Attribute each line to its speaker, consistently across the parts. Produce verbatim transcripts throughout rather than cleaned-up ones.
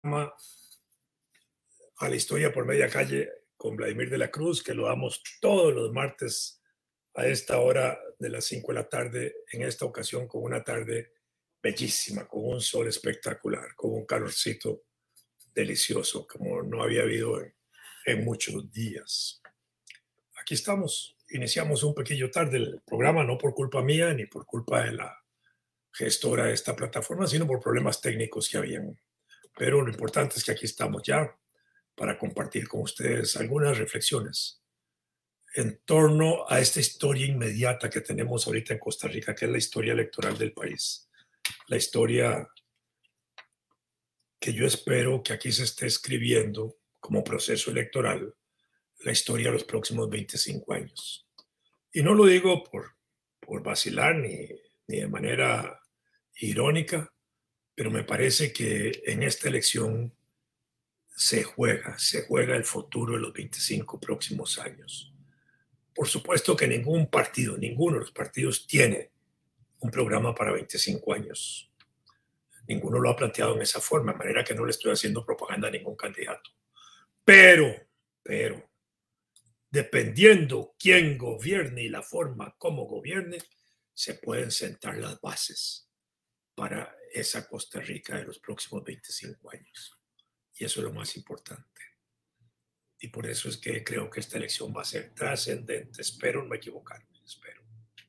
Speaker 1: a la historia por media calle con Vladimir de la Cruz, que lo damos todos los martes a esta hora de las cinco de la tarde, en esta ocasión con una tarde bellísima, con un sol espectacular, con un calorcito delicioso, como no había habido en, en muchos días. Aquí estamos, iniciamos un poquillo tarde el programa, no por culpa mía ni por culpa de la gestora de esta plataforma, sino por problemas técnicos que habían. Pero lo importante es que aquí estamos ya para compartir con ustedes algunas reflexiones en torno a esta historia inmediata que tenemos ahorita en Costa Rica, que es la historia electoral del país. La historia que yo espero que aquí se esté escribiendo como proceso electoral, la historia de los próximos veinticinco años. Y no lo digo por, por vacilar ni, ni de manera irónica, pero me parece que en esta elección se juega, se juega el futuro de los veinticinco próximos años. Por supuesto que ningún partido, ninguno de los partidos tiene un programa para veinticinco años. Ninguno lo ha planteado en esa forma, de manera que no le estoy haciendo propaganda a ningún candidato. Pero, pero, dependiendo quién gobierne y la forma como gobierne, se pueden sentar las bases para esa Costa Rica de los próximos veinticinco años. Y eso es lo más importante. Y por eso es que creo que esta elección va a ser trascendente. Espero no equivocarme, espero.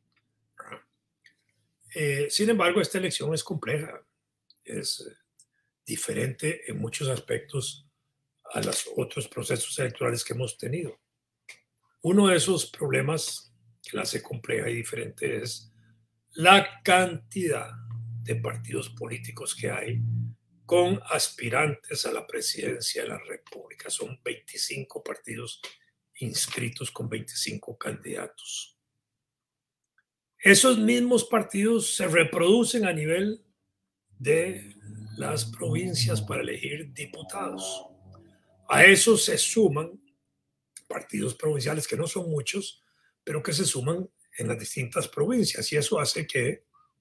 Speaker 1: Eh, sin embargo, esta elección es compleja, es diferente en muchos aspectos a los otros procesos electorales que hemos tenido. Uno de esos problemas que la hace compleja y diferente es la cantidad de partidos políticos que hay con aspirantes a la presidencia de la República. Son veinticinco partidos inscritos con veinticinco candidatos. Esos mismos partidos se reproducen a nivel de las provincias para elegir diputados. A eso se suman partidos provinciales que no son muchos, pero que se suman en las distintas provincias, y eso hace que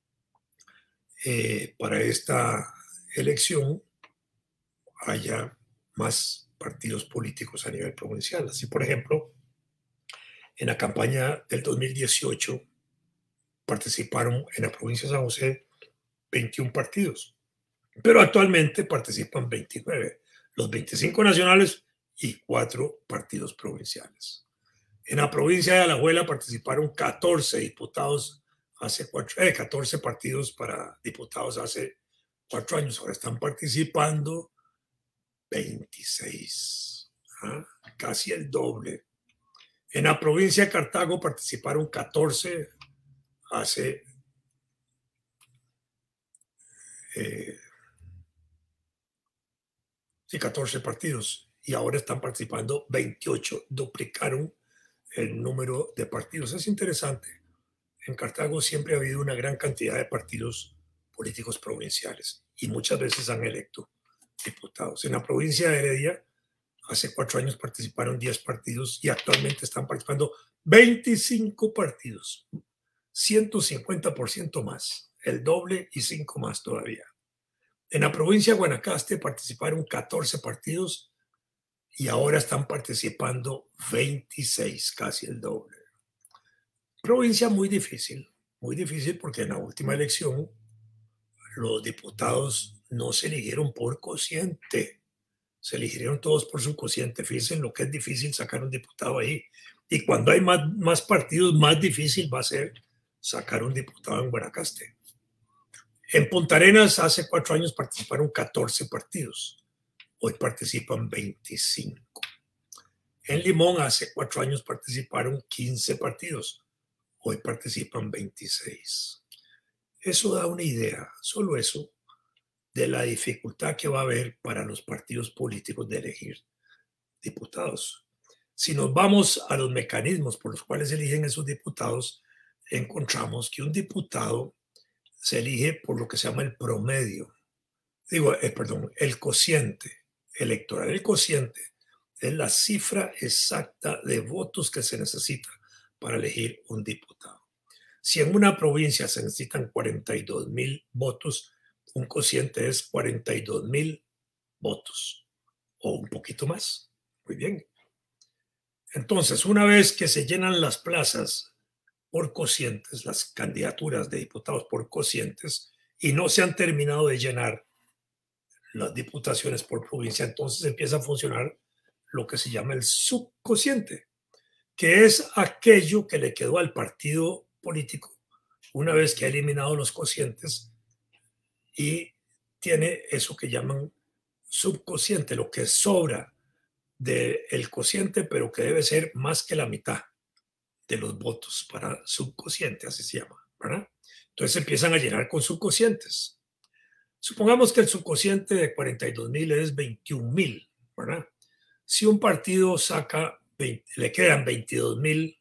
Speaker 1: eh, para esta elección haya más partidos políticos a nivel provincial. Así, por ejemplo, en la campaña del dos mil dieciocho participaron en la provincia de San José veintiún partidos, pero actualmente participan veintinueve, los veinticinco nacionales y cuatro partidos provinciales. En la provincia de Alajuela participaron catorce diputados hace cuatro, eh, catorce partidos para diputados hace cuatro años. Ahora están participando veintiséis, ¿ah? Casi el doble. En la provincia de Cartago participaron catorce hace eh, sí, catorce partidos, y ahora están participando veintiocho, duplicaron el número de partidos. Es interesante. En Cartago siempre ha habido una gran cantidad de partidos políticos provinciales y muchas veces han electo diputados. En la provincia de Heredia, hace cuatro años participaron diez partidos y actualmente están participando veinticinco partidos, ciento cincuenta por ciento más, el doble y cinco más todavía. En la provincia de Guanacaste participaron catorce partidos y ahora están participando veintiséis, casi el doble. Provincia muy difícil, muy difícil porque en la última elección los diputados no se eligieron por cociente, se eligieron todos por su cociente. Fíjense lo que es difícil sacar un diputado ahí. Y cuando hay más, más partidos, más difícil va a ser sacar un diputado en Guanacaste. En Punta Arenas hace cuatro años participaron catorce partidos, hoy participan veinticinco. En Limón hace cuatro años participaron quince partidos, hoy participan veintiséis. Eso da una idea, solo eso, de la dificultad que va a haber para los partidos políticos de elegir diputados. Si nos vamos a los mecanismos por los cuales se eligen esos diputados, encontramos que un diputado se elige por lo que se llama el promedio, digo, eh, perdón, el cociente electoral. El cociente es la cifra exacta de votos que se necesita para elegir un diputado. Si en una provincia se necesitan cuarenta y dos mil votos, un cociente es cuarenta y dos mil votos o un poquito más. Muy bien. Entonces, una vez que se llenan las plazas por cocientes, las candidaturas de diputados por cocientes, y no se han terminado de llenar las diputaciones por provincia, entonces empieza a funcionar lo que se llama el subcociente, que es aquello que le quedó al partido político una vez que ha eliminado los cocientes y tiene eso que llaman subcociente, lo que sobra del cociente, pero que debe ser más que la mitad de los votos para subcociente, así se llama, ¿verdad? Entonces empiezan a llenar con subcocientes. Supongamos que el subcociente de cuarenta y dos mil es veintiún mil, ¿verdad? Si un partido saca, veinte, le quedan veintidós mil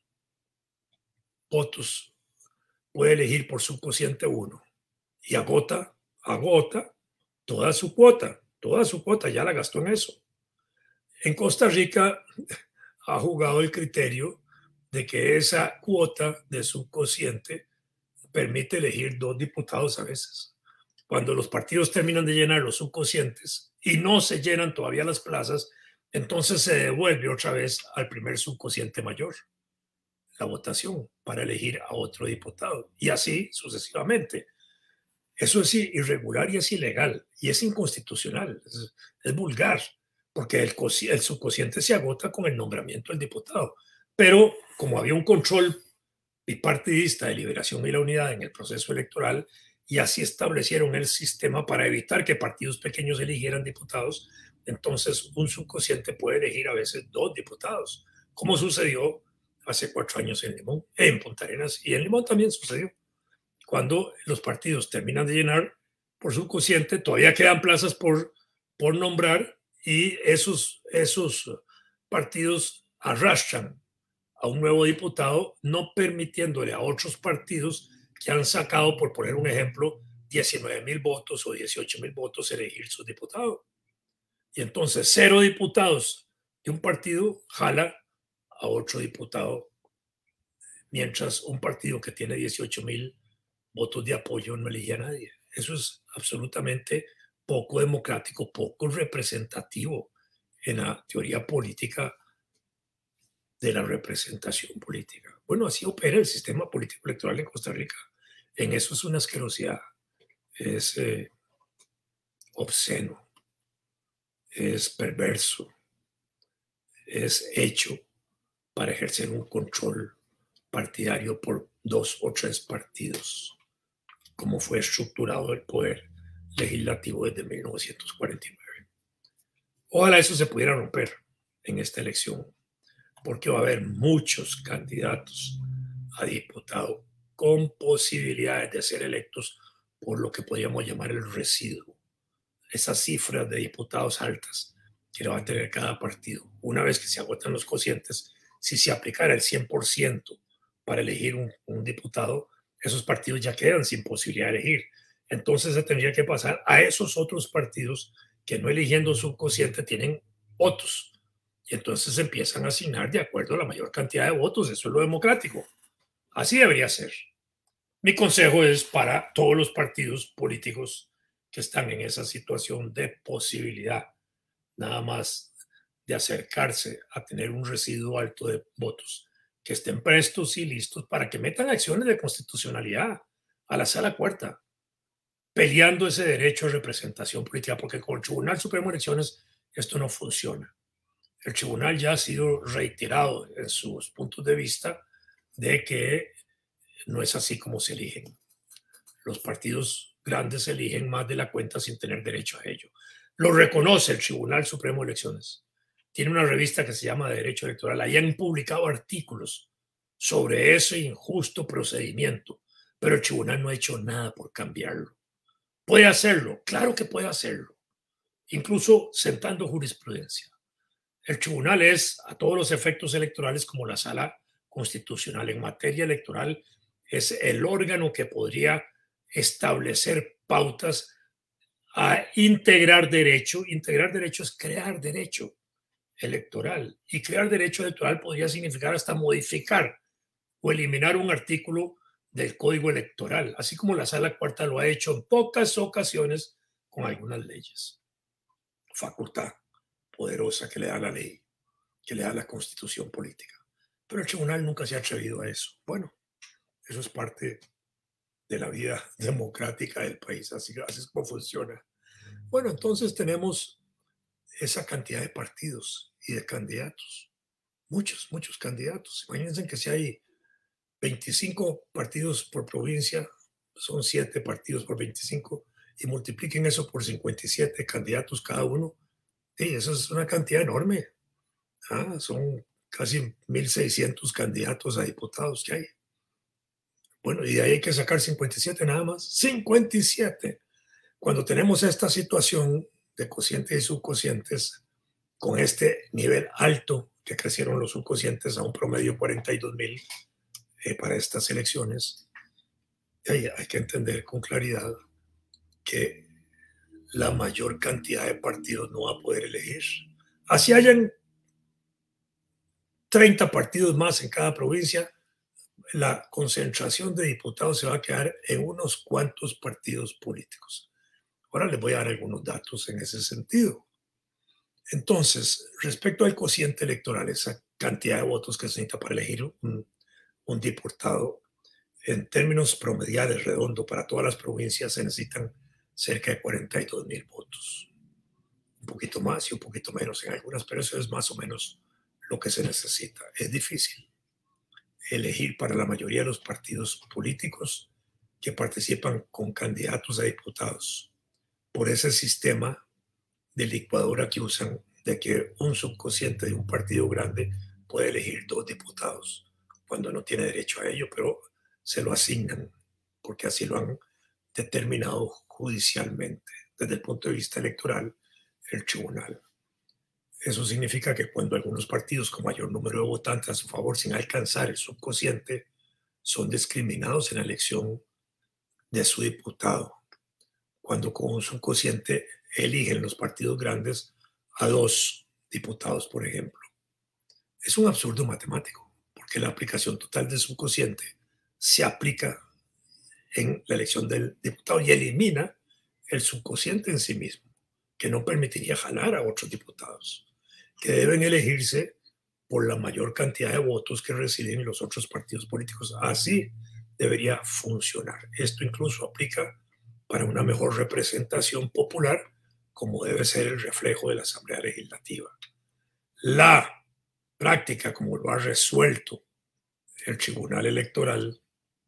Speaker 1: votos, puede elegir por subcociente uno y agota, agota toda su cuota, toda su cuota ya la gastó en eso. En Costa Rica ha jugado el criterio de que esa cuota de subcociente permite elegir dos diputados a veces. Cuando los partidos terminan de llenar los subcocientes y no se llenan todavía las plazas, entonces se devuelve otra vez al primer subcociente mayor la votación para elegir a otro diputado y así sucesivamente. Eso es irregular y es ilegal y es inconstitucional, es, es vulgar, porque el, el subcociente se agota con el nombramiento del diputado. Pero como había un control bipartidista de Liberación y la Unidad en el proceso electoral, y así establecieron el sistema para evitar que partidos pequeños eligieran diputados, entonces un subcociente puede elegir a veces dos diputados, como sucedió hace cuatro años en Limón, en Punta Arenas, y en Limón también sucedió. Cuando los partidos terminan de llenar por subcociente, todavía quedan plazas por, por nombrar y esos, esos partidos arrastran a un nuevo diputado, no permitiéndole a otros partidos que han sacado, por poner un ejemplo, diecinueve mil votos o dieciocho mil votos elegir su diputado. Y entonces cero diputados de un partido jala a otro diputado, mientras un partido que tiene dieciocho mil votos de apoyo no elige a nadie. Eso es absolutamente poco democrático, poco representativo en la teoría política de la representación política. Bueno, así opera el sistema político electoral en Costa Rica. En eso es una asquerosidad, es eh, obsceno, es perverso, es hecho para ejercer un control partidario por dos o tres partidos, como fue estructurado el poder legislativo desde mil novecientos cuarenta y nueve. Ojalá eso se pudiera romper en esta elección, porque va a haber muchos candidatos a diputado con posibilidades de ser electos por lo que podríamos llamar el residuo, esas cifras de diputados altas que va a tener cada partido. Una vez que se agotan los cocientes, si se aplicara el cien por ciento para elegir un, un diputado, esos partidos ya quedan sin posibilidad de elegir. Entonces se tendría que pasar a esos otros partidos que no eligiendo su cociente tienen votos. Y entonces se empiezan a asignar de acuerdo a la mayor cantidad de votos. Eso es lo democrático. Así debería ser. Mi consejo es para todos los partidos políticos que están en esa situación de posibilidad, nada más de acercarse a tener un residuo alto de votos, que estén prestos y listos para que metan acciones de constitucionalidad a la sala cuarta, peleando ese derecho a representación política, porque con el Tribunal Supremo de Elecciones esto no funciona. El tribunal ya ha sido reiterado en sus puntos de vista de que no es así como se eligen. Los partidos grandes eligen más de la cuenta sin tener derecho a ello. Lo reconoce el Tribunal Supremo de Elecciones. Tiene una revista que se llama Derecho Electoral. Ahí han publicado artículos sobre ese injusto procedimiento, pero el tribunal no ha hecho nada por cambiarlo. ¿Puede hacerlo? Claro que puede hacerlo, incluso sentando jurisprudencia. El tribunal es, a todos los efectos electorales, como la sala constitucional. En materia electoral es el órgano que podría establecer pautas a integrar derecho. Integrar derecho es crear derecho electoral. Y crear derecho electoral podría significar hasta modificar o eliminar un artículo del Código Electoral, así como la Sala Cuarta lo ha hecho en pocas ocasiones con algunas leyes. facultad poderosa que le da la ley, que le da la constitución política. Pero el tribunal nunca se ha atrevido a eso. Bueno, eso es parte de la vida democrática del país, así, así es como funciona. Bueno, entonces tenemos esa cantidad de partidos y de candidatos, muchos, muchos candidatos. Imagínense que si hay veinticinco partidos por provincia, son siete partidos por veinticinco, y multipliquen eso por cincuenta y siete candidatos cada uno, y eso es una cantidad enorme. Ah, son casi mil seiscientos candidatos a diputados que hay. Bueno, y de ahí hay que sacar cincuenta y siete nada más. cincuenta y siete. Cuando tenemos esta situación de cocientes y subcocientes, con este nivel alto que crecieron los subcocientes a un promedio de cuarenta y dos mil eh, para estas elecciones, hay, hay que entender con claridad que la mayor cantidad de partidos no va a poder elegir. Así hayan treinta partidos más en cada provincia, la concentración de diputados se va a quedar en unos cuantos partidos políticos. Ahora les voy a dar algunos datos en ese sentido. Entonces, respecto al cociente electoral, esa cantidad de votos que se necesita para elegir un, un diputado, en términos promediales redondo para todas las provincias se necesitan cerca de cuarenta y dos mil votos. Un poquito más y un poquito menos en algunas, pero eso es más o menos lo que se necesita. Es difícil elegir para la mayoría de los partidos políticos que participan con candidatos a diputados por ese sistema de licuadora que usan, de que un subcociente de un partido grande puede elegir dos diputados cuando no tiene derecho a ello, pero se lo asignan porque así lo han determinado judicialmente desde el punto de vista electoral el tribunal. Eso significa que cuando algunos partidos con mayor número de votantes a su favor sin alcanzar el subcociente son discriminados en la elección de su diputado, cuando con un subcociente eligen los partidos grandes a dos diputados, por ejemplo. Es un absurdo matemático, porque la aplicación total del subcociente se aplica en la elección del diputado y elimina el subcociente en sí mismo, que no permitiría jalar a otros diputados, que deben elegirse por la mayor cantidad de votos que reciben los otros partidos políticos. Así debería funcionar. Esto incluso aplica para una mejor representación popular, como debe ser el reflejo de la Asamblea Legislativa. La práctica, como lo ha resuelto el Tribunal Electoral,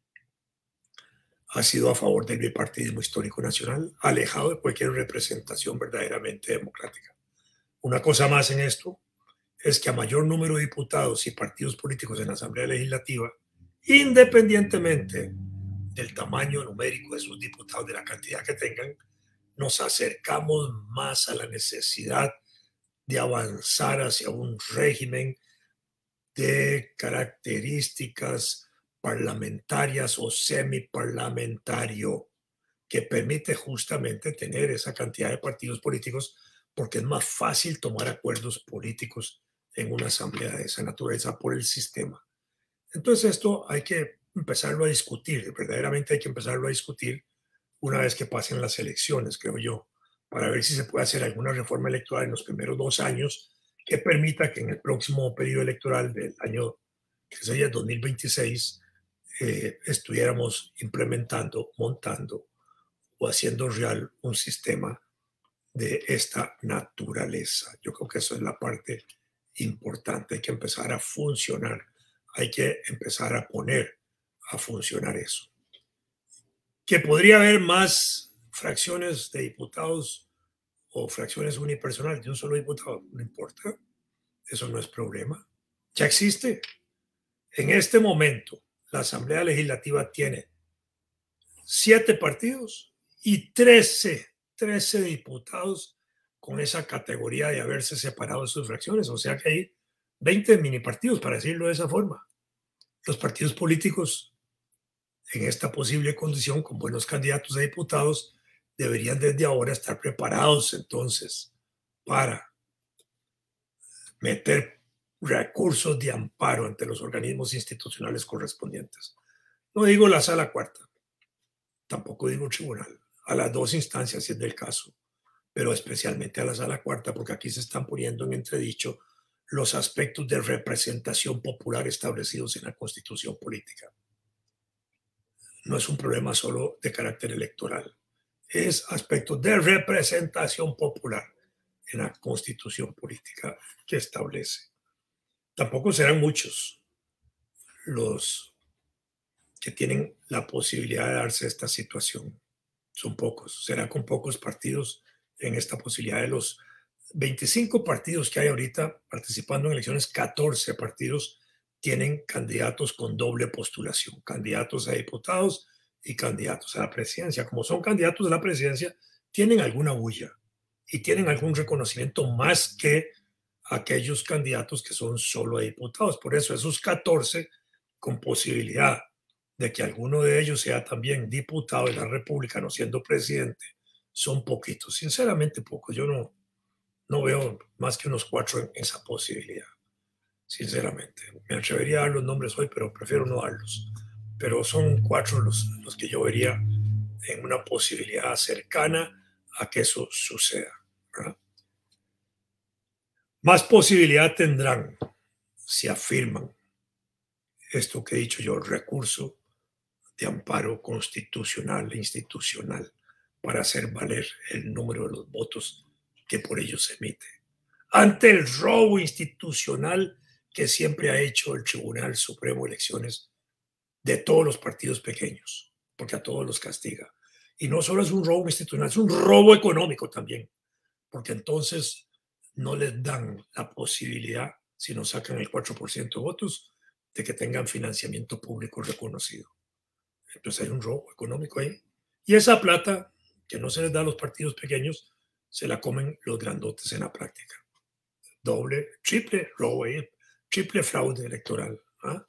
Speaker 1: ha sido a favor del bipartidismo histórico nacional, alejado de cualquier representación verdaderamente democrática. Una cosa más en esto es que a mayor número de diputados y partidos políticos en la Asamblea Legislativa, independientemente del tamaño numérico de sus diputados, de la cantidad que tengan, nos acercamos más a la necesidad de avanzar hacia un régimen de características parlamentarias o semiparlamentario que permite justamente tener esa cantidad de partidos políticos, porque es más fácil tomar acuerdos políticos en una asamblea de esa naturaleza por el sistema. Entonces esto hay que empezarlo a discutir, verdaderamente hay que empezarlo a discutir una vez que pasen las elecciones, creo yo, para ver si se puede hacer alguna reforma electoral en los primeros dos años que permita que en el próximo periodo electoral del año, que sería dos mil veintiséis, eh, estuviéramos implementando, montando o haciendo real un sistema de esta naturaleza. Yo creo que eso es la parte importante. Hay que empezar a funcionar. Hay que empezar a poner a funcionar eso. Que podría haber más fracciones de diputados o fracciones unipersonales de un solo diputado, no importa. Eso no es problema. Ya existe. En este momento, la Asamblea Legislativa tiene siete partidos y trece, trece diputados con esa categoría de haberse separado de sus fracciones. O sea que hay veinte mini partidos, para decirlo de esa forma. Los partidos políticos, en esta posible condición, con buenos candidatos a diputados, deberían desde ahora estar preparados entonces para meter recursos de amparo ante los organismos institucionales correspondientes. No digo la sala cuarta, tampoco digo tribunal, a las dos instancias si es del caso, pero especialmente a la sala cuarta, porque aquí se están poniendo en entredicho los aspectos de representación popular establecidos en la Constitución política. No es un problema solo de carácter electoral, es aspecto de representación popular en la Constitución política que establece. Tampoco serán muchos los que tienen la posibilidad de darse esta situación. Son pocos, será con pocos partidos en esta posibilidad. De los veinticinco partidos que hay ahorita participando en elecciones, catorce partidos tienen candidatos con doble postulación, candidatos a diputados y candidatos a la presidencia. Como son candidatos a la presidencia, tienen alguna bulla y tienen algún reconocimiento más que aquellos candidatos que son solo a diputados. Por eso esos catorce con posibilidad de que alguno de ellos sea también diputado de la República, no siendo presidente, son poquitos, sinceramente pocos. Yo no, no veo más que unos cuatro en esa posibilidad, sinceramente. Me atrevería a dar los nombres hoy, pero prefiero no darlos. Pero son cuatro los, los que yo vería en una posibilidad cercana a que eso suceda, ¿verdad? Más posibilidad tendrán si afirman esto que he dicho yo, el recurso de amparo constitucional e institucional para hacer valer el número de los votos que por ellos se emite. Ante el robo institucional que siempre ha hecho el Tribunal Supremo de Elecciones de todos los partidos pequeños, porque a todos los castiga. Y no solo es un robo institucional, es un robo económico también, porque entonces no les dan la posibilidad, si no sacan el cuatro por ciento de votos, de que tengan financiamiento público reconocido. Entonces hay un robo económico ahí. Y esa plata que no se les da a los partidos pequeños, se la comen los grandotes en la práctica. Doble, triple robo, triple fraude electoral. ¿Ah?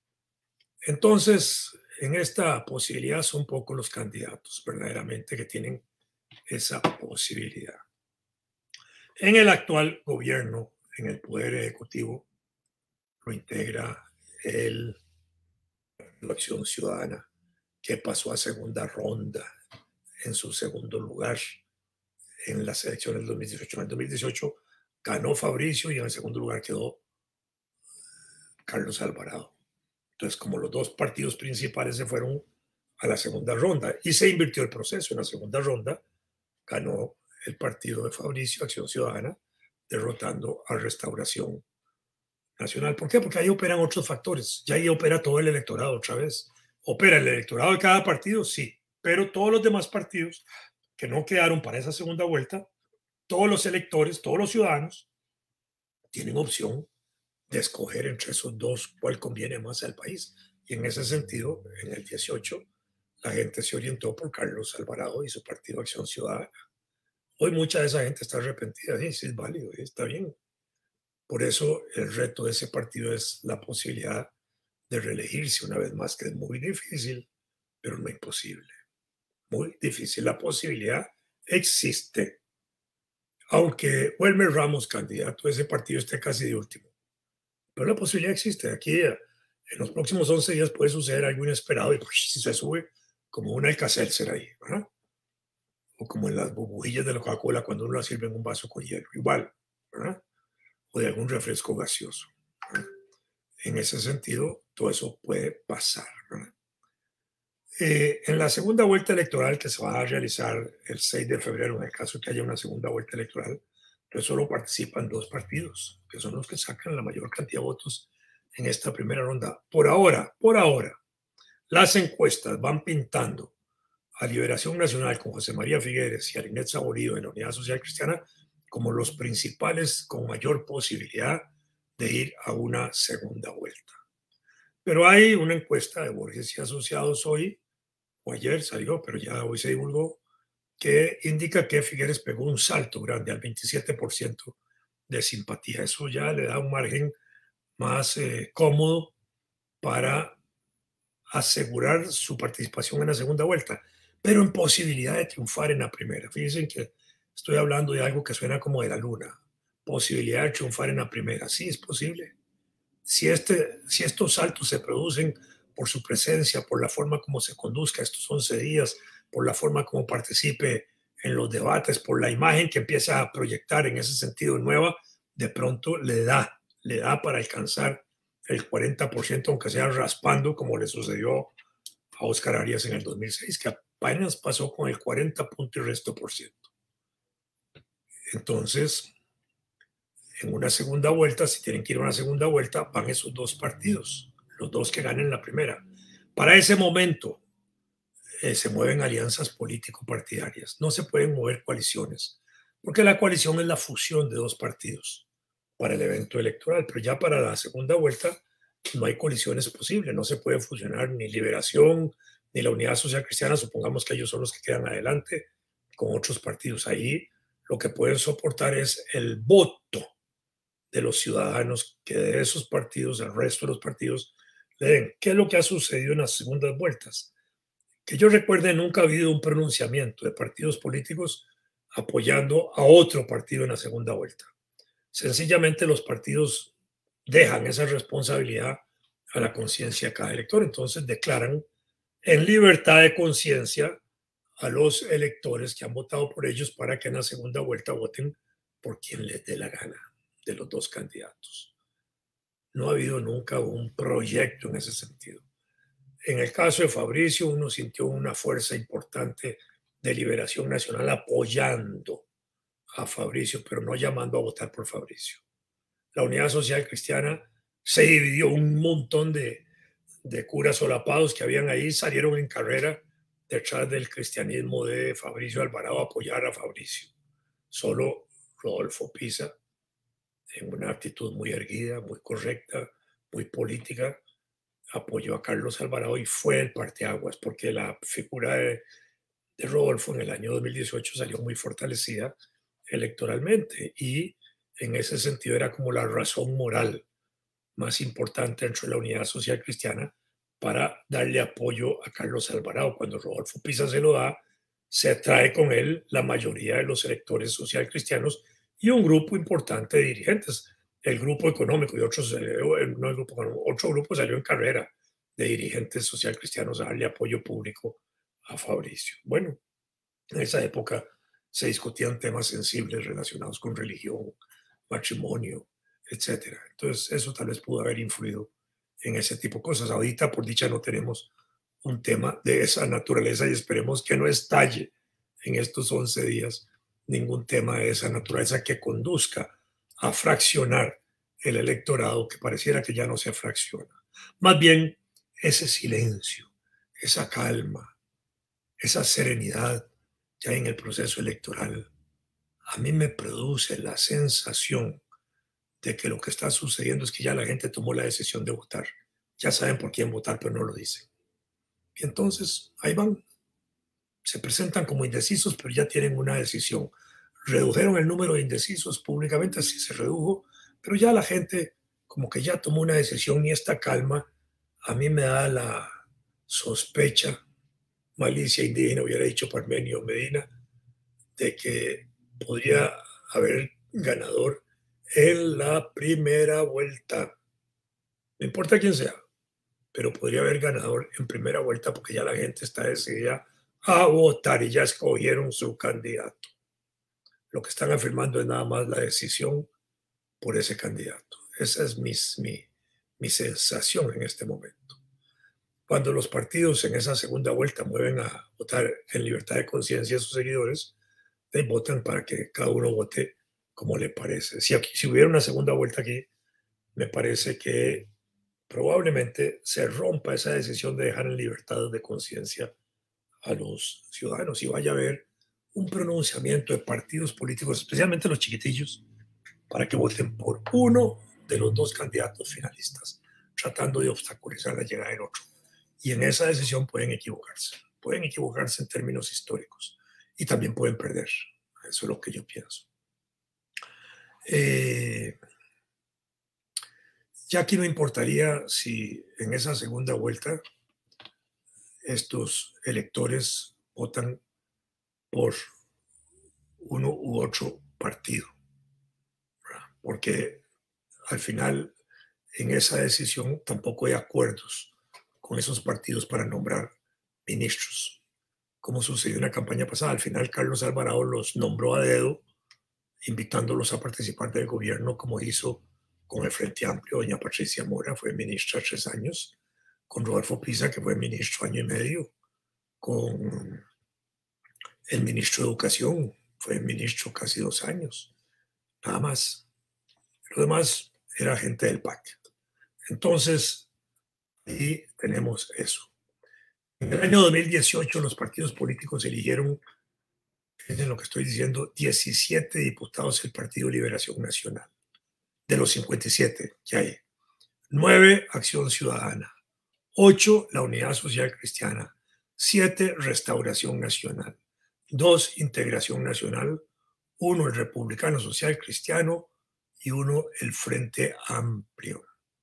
Speaker 1: Entonces, en esta posibilidad son pocos los candidatos verdaderamente que tienen esa posibilidad. En el actual gobierno, en el Poder Ejecutivo, lo integra el, la Acción Ciudadana, que pasó a segunda ronda en su segundo lugar en las elecciones del dos mil dieciocho. En el dos mil dieciocho ganó Fabricio y en el segundo lugar quedó Carlos Alvarado. Entonces, como los dos partidos principales se fueron a la segunda ronda y se invirtió el proceso, en la segunda ronda ganó el partido de Fabricio, Acción Ciudadana, derrotando a Restauración Nacional. ¿Por qué? Porque ahí operan otros factores. Ya ahí opera todo el electorado otra vez. ¿Opera el electorado de cada partido? Sí. Pero todos los demás partidos que no quedaron para esa segunda vuelta, todos los electores, todos los ciudadanos, tienen opción de escoger entre esos dos cuál conviene más al país. Y en ese sentido, en el dieciocho, la gente se orientó por Carlos Alvarado y su partido Acción Ciudadana. Hoy mucha de esa gente está arrepentida. Sí, sí, es válido, está bien. Por eso el reto de ese partido es la posibilidad de reelegirse una vez más, que es muy difícil, pero no imposible. Muy difícil. La posibilidad existe. Aunque Wilmer Ramos, candidato de ese partido, esté casi de último. Pero la posibilidad existe. Aquí en los próximos once días puede suceder algo inesperado y pues, si se sube como un Alka-Seltzer ahí, ¿verdad? O como en las burbujillas de la Coca-Cola cuando uno la sirve en un vaso con hielo. Igual, ¿verdad? O de algún refresco gaseoso, ¿verdad? En ese sentido, todo eso puede pasar, ¿verdad? Eh, en la segunda vuelta electoral que se va a realizar el seis de febrero, en el caso de que haya una segunda vuelta electoral, pues solo participan dos partidos, que son los que sacan la mayor cantidad de votos en esta primera ronda. Por ahora, por ahora, las encuestas van pintando a Liberación Nacional con José María Figueres y a Linet Saborido en la Unidad Social Cristiana como los principales con mayor posibilidad de ir a una segunda vuelta. Pero hay una encuesta de Borges y Asociados hoy, o ayer salió, pero ya hoy se divulgó, que indica que Figueres pegó un salto grande al veintisiete por ciento de simpatía. Eso ya le da un margen más eh, cómodo para asegurar su participación en la segunda vuelta, pero en posibilidad de triunfar en la primera. Fíjense que estoy hablando de algo que suena como de la luna. Posibilidad de triunfar en la primera. Sí, es posible. Si, este, si estos saltos se producen por su presencia, por la forma como se conduzca estos once días, por la forma como participe en los debates, por la imagen que empieza a proyectar en ese sentido nueva, de pronto le da, le da para alcanzar el cuarenta por ciento, aunque sea raspando, como le sucedió a Oscar Arias en el dos mil seis, que apenas pasó con el cuarenta punto y resto por ciento. Entonces, en una segunda vuelta, si tienen que ir a una segunda vuelta, van esos dos partidos, los dos que ganen la primera. Para ese momento eh, se mueven alianzas político-partidarias, no se pueden mover coaliciones, porque la coalición es la fusión de dos partidos para el evento electoral, pero ya para la segunda vuelta no hay coaliciones posibles, no se puede fusionar ni Liberación ni la Unidad Social Cristiana, supongamos que ellos son los que quedan adelante con otros partidos. Ahí lo que pueden soportar es el voto de los ciudadanos que de esos partidos, el resto de los partidos, le den. ¿Qué es lo que ha sucedido en las segundas vueltas? Que yo recuerde, nunca ha habido un pronunciamiento de partidos políticos apoyando a otro partido en la segunda vuelta. Sencillamente los partidos dejan esa responsabilidad a la conciencia de cada elector, entonces declaran en libertad de conciencia a los electores que han votado por ellos para que en la segunda vuelta voten por quien les dé la gana de los dos candidatos. No ha habido nunca un proyecto en ese sentido. En el caso de Fabricio, uno sintió una fuerza importante de Liberación Nacional apoyando a Fabricio, pero no llamando a votar por Fabricio. La Unidad Social Cristiana se dividió, un montón de, de curas solapados que habían ahí salieron en carrera detrás del cristianismo de Fabricio Alvarado a apoyar a Fabricio. Solo Rodolfo Pisa, en una actitud muy erguida, muy correcta, muy política, apoyó a Carlos Alvarado y fue el parteaguas, porque la figura de, de Rodolfo en el año dos mil dieciocho salió muy fortalecida electoralmente y en ese sentido era como la razón moral más importante dentro de la Unidad Social Cristiana para darle apoyo a Carlos Alvarado. Cuando Rodolfo Pisa se lo da, se atrae con él la mayoría de los electores social cristianos y un grupo importante de dirigentes. El grupo económico y otros, no el grupo, otro grupo salió en carrera de dirigentes social cristianos a darle apoyo público a Fabricio. Bueno, en esa época se discutían temas sensibles relacionados con religión, matrimonio, etcétera. Entonces, eso tal vez pudo haber influido en ese tipo de cosas. Ahorita, por dicha, no tenemos un tema de esa naturaleza y esperemos que no estalle en estos once días ningún tema de esa naturaleza que conduzca a fraccionar el electorado, que pareciera que ya no se fracciona. Más bien, ese silencio, esa calma, esa serenidad ya en el proceso electoral, a mí me produce la sensación de que lo que está sucediendo es que ya la gente tomó la decisión de votar. Ya saben por quién votar, pero no lo dicen. Y entonces ahí van. Se presentan como indecisos, pero ya tienen una decisión. Redujeron el número de indecisos públicamente, así se redujo, pero ya la gente como que ya tomó una decisión y esta calma a mí me da la sospecha, malicia indígena, hubiera dicho Parmenio Medina, de que podría haber ganador en la primera vuelta. No importa quién sea, pero podría haber ganador en primera vuelta porque ya la gente está decidida a votar y ya escogieron su candidato. Lo que están afirmando es nada más la decisión por ese candidato. Esa es mi, mi, mi sensación en este momento. Cuando los partidos en esa segunda vuelta mueven a votar en libertad de conciencia a sus seguidores, they votan para que cada uno vote como le parece. Si, aquí, si hubiera una segunda vuelta aquí, me parece que probablemente se rompa esa decisión de dejar en libertad de conciencia a los ciudadanos y vaya a haber un pronunciamiento de partidos políticos, especialmente los chiquitillos, para que voten por uno de los dos candidatos finalistas, tratando de obstaculizar la llegada del otro. Y en esa decisión pueden equivocarse, pueden equivocarse en términos históricos y también pueden perder. Eso es lo que yo pienso. Eh, ya aquí no importaría si en esa segunda vuelta estos electores votan por uno u otro partido, ¿verdad? Porque al final en esa decisión tampoco hay acuerdos con esos partidos para nombrar ministros, como sucedió en la campaña pasada. Al final, Carlos Alvarado los nombró a dedo, invitándolos a participar del gobierno, como hizo con el Frente Amplio. Doña Patricia Mora fue ministra tres años, con Rodolfo Pisa, que fue ministro año y medio, con el ministro de Educación, fue ministro casi dos años, nada más. Lo demás era gente del P A C. Entonces, ahí tenemos eso. En el año dos mil dieciocho, los partidos políticos eligieron, fíjense lo que estoy diciendo, diecisiete diputados del Partido Liberación Nacional, de los cincuenta y siete que hay. nueve Acción Ciudadana, ocho la Unidad Social Cristiana, siete Restauración Nacional, dos Integración Nacional, uno el Republicano Social Cristiano y uno el Frente Amplio.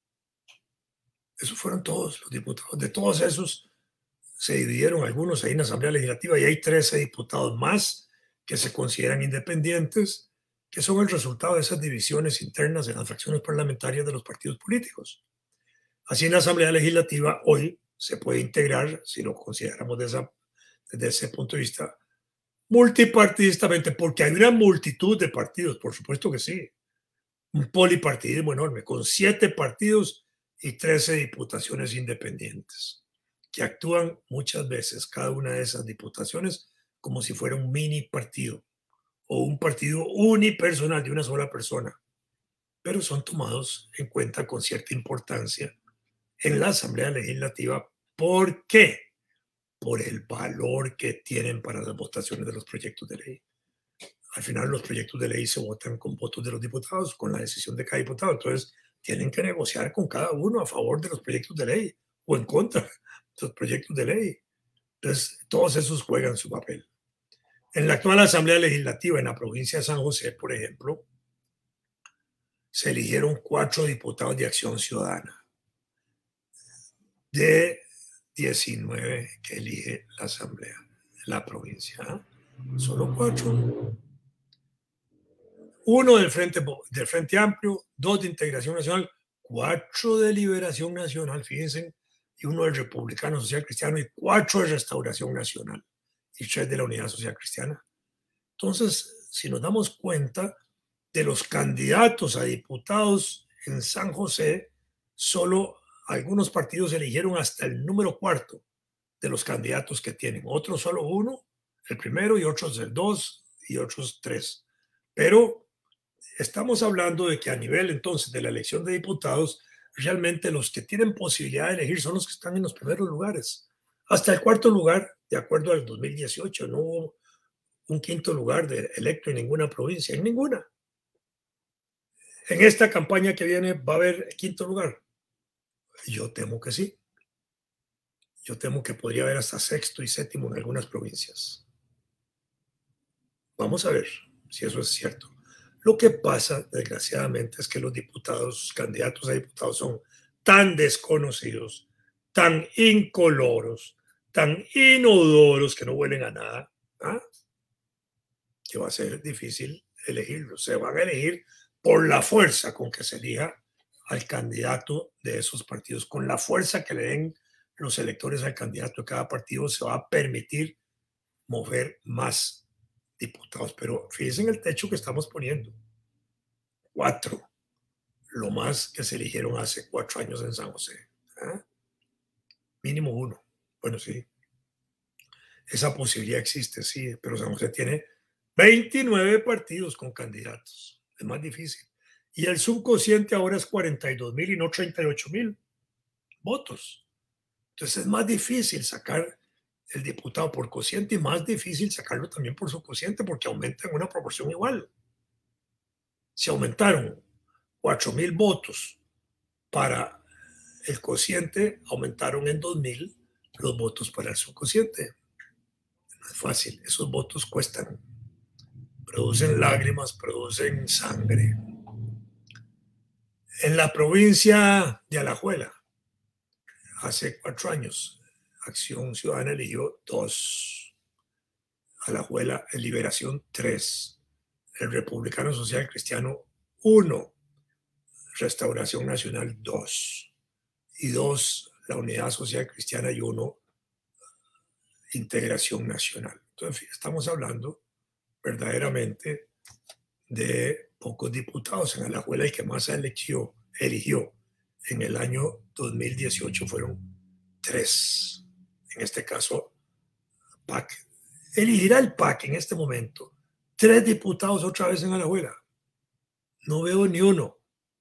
Speaker 1: Esos fueron todos los diputados. De todos esos se dividieron algunos ahí en la Asamblea Legislativa y hay trece diputados más que se consideran independientes, que son el resultado de esas divisiones internas en las fracciones parlamentarias de los partidos políticos. Así en la Asamblea Legislativa hoy se puede integrar, si lo consideramos desde, esa, desde ese punto de vista, multipartidistamente, porque hay una multitud de partidos, por supuesto que sí, un polipartidismo enorme, con siete partidos y trece diputaciones independientes, que actúan muchas veces cada una de esas diputaciones como si fuera un mini partido o un partido unipersonal de una sola persona, pero son tomados en cuenta con cierta importancia en la Asamblea Legislativa. ¿Por qué? Por el valor que tienen para las votaciones de los proyectos de ley. Al final los proyectos de ley se votan con votos de los diputados, con la decisión de cada diputado. Entonces tienen que negociar con cada uno a favor de los proyectos de ley o en contra de los proyectos de ley. Entonces todos esos juegan su papel. En la actual Asamblea Legislativa en la provincia de San José, por ejemplo, se eligieron cuatro diputados de Acción Ciudadana de diecinueve que elige la Asamblea, la provincia. ¿eh? Solo cuatro. Uno del Frente, del Frente Amplio, dos de Integración Nacional, cuatro de Liberación Nacional, fíjense, y uno del Republicano Social Cristiano y cuatro de Restauración Nacional y tres de la Unidad Social Cristiana. Entonces, si nos damos cuenta de los candidatos a diputados en San José, solo algunos partidos eligieron hasta el número cuarto de los candidatos que tienen. Otros solo uno, el primero, y otros el dos, y otros tres. Pero estamos hablando de que a nivel entonces de la elección de diputados, realmente los que tienen posibilidad de elegir son los que están en los primeros lugares. Hasta el cuarto lugar, de acuerdo al dos mil dieciocho, no hubo un quinto lugar de electo en ninguna provincia, en ninguna. En esta campaña que viene va a haber quinto lugar. Yo temo que sí. Yo temo que podría haber hasta sexto y séptimo en algunas provincias. Vamos a ver si eso es cierto. Lo que pasa, desgraciadamente, es que los diputados, candidatos a diputados son tan desconocidos, tan incoloros, tan inodoros que no huelen a nada, ¿ah? que va a ser difícil elegirlos. Se van a elegir por la fuerza con que se elija al candidato de esos partidos. Con la fuerza que le den los electores al candidato de cada partido se va a permitir mover más diputados. Pero fíjense en el techo que estamos poniendo. Cuatro. Lo más que se eligieron hace cuatro años en San José. ¿eh? Mínimo uno. Bueno, sí. Esa posibilidad existe, sí, pero San José tiene veintinueve partidos con candidatos. Es más difícil. Y el subcociente ahora es cuarenta y dos mil y no treinta y ocho mil votos. Entonces es más difícil sacar el diputado por cociente y más difícil sacarlo también por subcociente porque aumenta en una proporción igual. Si aumentaron cuatro mil votos para el cociente, aumentaron en dos mil los votos para el subcociente. No es fácil, esos votos cuestan, producen lágrimas, producen sangre. En la provincia de Alajuela, hace cuatro años, Acción Ciudadana eligió dos, Alajuela en Liberación tres, el Republicano Social Cristiano uno, Restauración Nacional dos, y dos la Unidad Social Cristiana y uno integración nacional. Entonces, estamos hablando verdaderamente de pocos diputados. En Alajuela el que más eligió, eligió en el año dos mil dieciocho fueron tres. En este caso, P A C. Elegirá el P A C en este momento tres diputados otra vez en Alajuela. No veo ni uno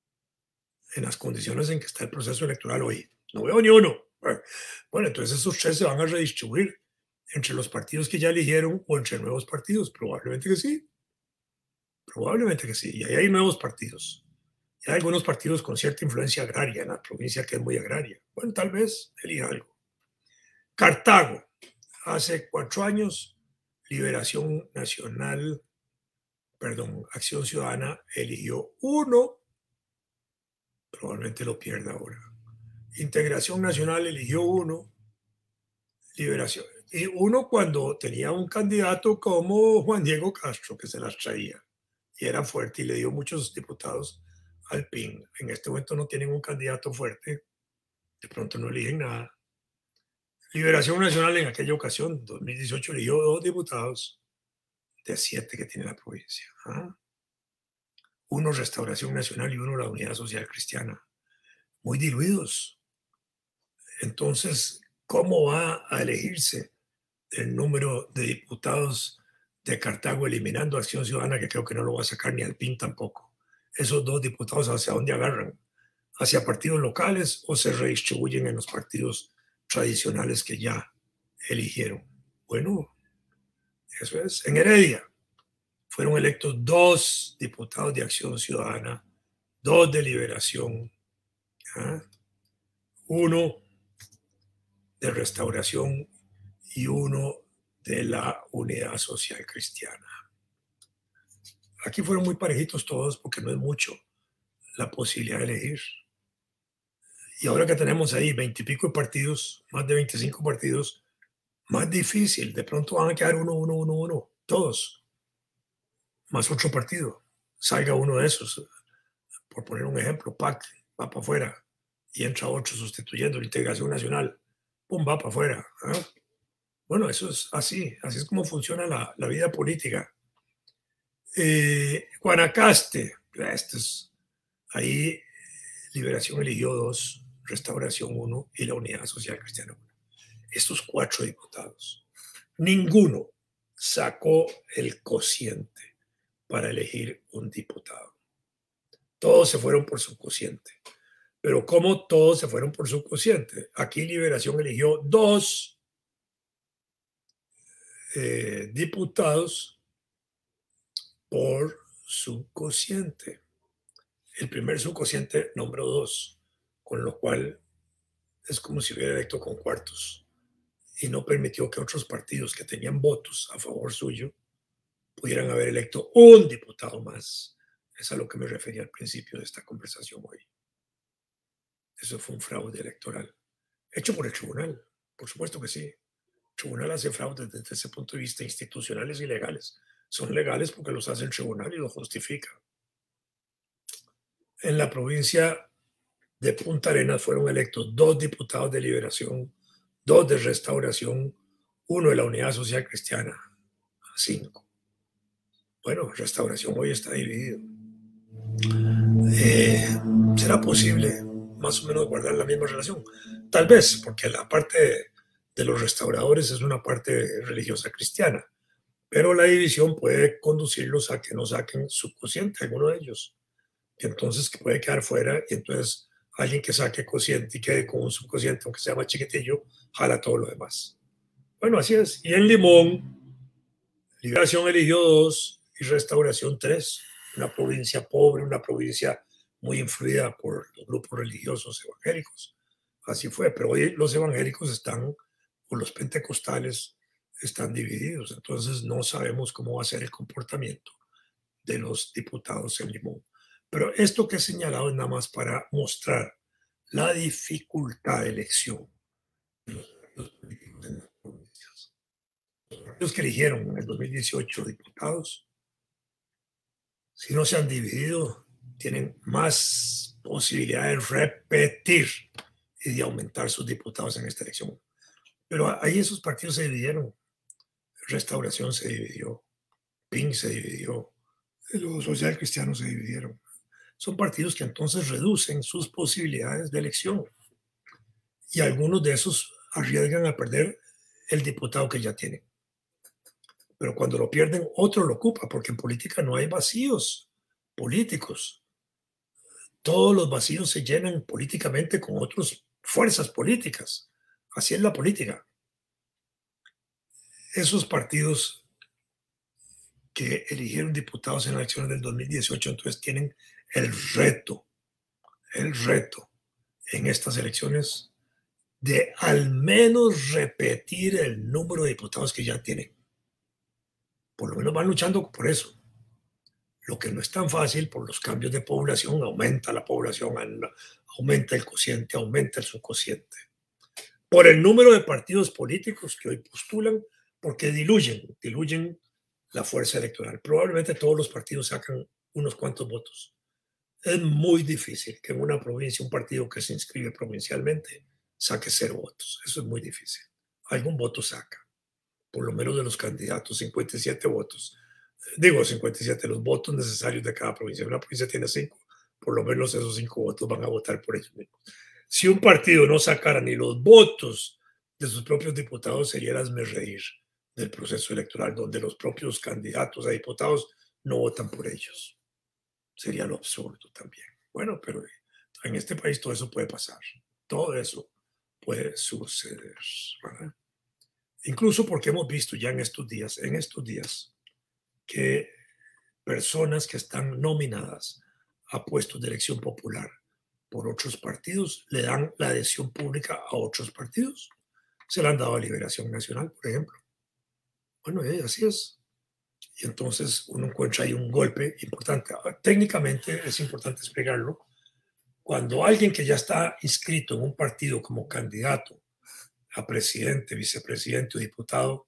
Speaker 1: en las condiciones en que está el proceso electoral hoy. No veo ni uno. Bueno, entonces esos tres se van a redistribuir entre los partidos que ya eligieron o entre nuevos partidos. Probablemente que sí. Probablemente que sí. Y ahí hay nuevos partidos. Y hay algunos partidos con cierta influencia agraria en la provincia que es muy agraria. Bueno, tal vez elija algo. Cartago. Hace cuatro años, Liberación Nacional, perdón, Acción Ciudadana eligió uno. Probablemente lo pierda ahora. Integración Nacional eligió uno. Liberación. Y uno cuando tenía un candidato como Juan Diego Castro, que se las traía. Y era fuerte y le dio muchos diputados al P I N. En este momento no tienen un candidato fuerte. De pronto no eligen nada. Liberación Nacional en aquella ocasión, dos mil dieciocho, eligió dos diputados de siete que tiene la provincia. ¿Ah? Uno Restauración Nacional y uno la Unidad Social Cristiana. Muy diluidos. Entonces, ¿cómo va a elegirse el número de diputados de Cartago eliminando Acción Ciudadana, que creo que no lo va a sacar ni al P I N tampoco? Esos dos diputados, ¿hacia dónde agarran? ¿Hacia partidos locales o se redistribuyen en los partidos tradicionales que ya eligieron? Bueno, eso es. En Heredia fueron electos dos diputados de Acción Ciudadana, dos de Liberación, ¿ah? Uno de Restauración y uno de la Unidad Social Cristiana. Aquí fueron muy parejitos todos porque no es mucho la posibilidad de elegir. Y ahora que tenemos ahí veintipico de partidos, más de veinticinco partidos, más difícil. De pronto van a quedar uno, uno, uno, uno, todos, más otro partido. Salga uno de esos. Por poner un ejemplo, P A C va para afuera y entra otro sustituyendo la Integración Nacional. Pum, va para afuera. ¿Eh? Bueno, eso es así. Así es como funciona la, la vida política. Eh, Guanacaste, este es, ahí Liberación eligió dos, Restauración uno y la Unidad Social Cristiana uno. Estos cuatro diputados, ninguno sacó el cociente para elegir un diputado. Todos se fueron por su cociente. Pero ¿cómo todos se fueron por su cociente? Aquí Liberación eligió dos eh, diputados por subcociente. El primer subcociente nombró dos, con lo cual es como si hubiera electo con cuartos y no permitió que otros partidos que tenían votos a favor suyo pudieran haber electo un diputado más. Es a lo que me refería al principio de esta conversación hoy. Eso fue un fraude electoral hecho por el tribunal, por supuesto que sí. El tribunal hace fraudes desde ese punto de vista institucionales y legales. Son legales porque los hace el tribunal y los justifica. En la provincia de Punta Arenas fueron electos dos diputados de Liberación, dos de Restauración, uno de la Unidad Social Cristiana, cinco. Bueno, Restauración hoy está dividido. Eh, ¿Será posible más o menos guardar la misma relación? Tal vez, porque la parte de, de los restauradores es una parte religiosa cristiana, pero la división puede conducirlos a que no saquen su cociente, alguno de ellos. Y entonces puede quedar fuera y entonces alguien que saque cociente y quede con un subcociente, aunque sea más chiquitillo, jala todo lo demás. Bueno, así es. Y en Limón, Liberación eligió dos y Restauración tres. Una provincia pobre, una provincia muy influida por los grupos religiosos evangélicos. Así fue, pero hoy los evangélicos están, o los pentecostales están divididos. Entonces no sabemos cómo va a ser el comportamiento de los diputados en Limón. Pero esto que he señalado es nada más para mostrar la dificultad de elección de los, los políticos en las provincias. Los que eligieron en el dos mil dieciocho diputados, si no se han dividido, tienen más posibilidad de repetir y de aumentar sus diputados en esta elección. Pero ahí esos partidos se dividieron. Restauración se dividió, P I N se dividió, los social cristianos se dividieron. Son partidos que entonces reducen sus posibilidades de elección y algunos de esos arriesgan a perder el diputado que ya tienen. Pero cuando lo pierden, otro lo ocupa, porque en política no hay vacíos políticos. Todos los vacíos se llenan políticamente con otras fuerzas políticas. Así es la política. Esos partidos que eligieron diputados en las elecciones del dos mil dieciocho, entonces tienen el reto, el reto en estas elecciones de al menos repetir el número de diputados que ya tienen. Por lo menos van luchando por eso. Lo que no es tan fácil por los cambios de población, aumenta la población, aumenta el cociente, aumenta el subcociente. Por el número de partidos políticos que hoy postulan, porque diluyen, diluyen la fuerza electoral. Probablemente todos los partidos sacan unos cuantos votos. Es muy difícil que en una provincia un partido que se inscribe provincialmente saque cero votos. Eso es muy difícil. Algún voto saca, por lo menos de los candidatos, cincuenta y siete votos. Digo cincuenta y siete, los votos necesarios de cada provincia. Una provincia tiene cinco, por lo menos esos cinco votos van a votar por ellos mismos. Si un partido no sacara ni los votos de sus propios diputados, sería el hazmerreír del proceso electoral, donde los propios candidatos a diputados no votan por ellos. Sería lo absurdo también. Bueno, pero en este país todo eso puede pasar. Todo eso puede suceder, ¿verdad? Incluso porque hemos visto ya en estos días, en estos días, que personas que están nominadas a puestos de elección popular por otros partidos le dan la adhesión pública a otros partidos. Se le han dado a Liberación Nacional, por ejemplo. Bueno, eh, así es. Y entonces uno encuentra ahí un golpe importante. Técnicamente es importante explicarlo. Cuando alguien que ya está inscrito en un partido como candidato a presidente, vicepresidente o diputado,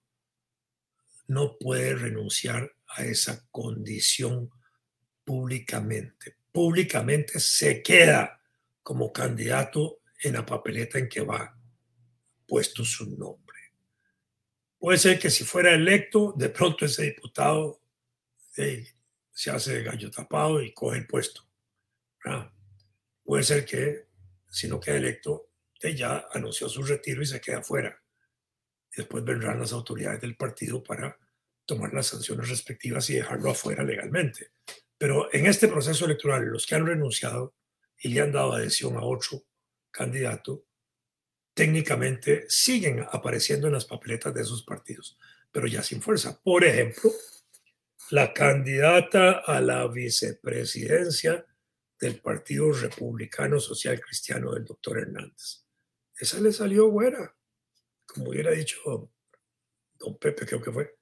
Speaker 1: no puede renunciar a esa condición públicamente. Públicamente se queda como candidato en la papeleta en que va puesto su nombre. Puede ser que si fuera electo, de pronto ese diputado hey, se hace de gallo tapado y coge el puesto, ¿verdad? Puede ser que si no queda electo, ya anunció su retiro y se queda fuera. Después vendrán las autoridades del partido para tomar las sanciones respectivas y dejarlo afuera legalmente. Pero en este proceso electoral, los que han renunciado y le han dado adhesión a otro candidato, técnicamente siguen apareciendo en las papeletas de esos partidos, pero ya sin fuerza. Por ejemplo, la candidata a la vicepresidencia del Partido Republicano Social Cristiano del doctor Hernández. Esa le salió buena, como hubiera dicho don Pepe, creo que fue.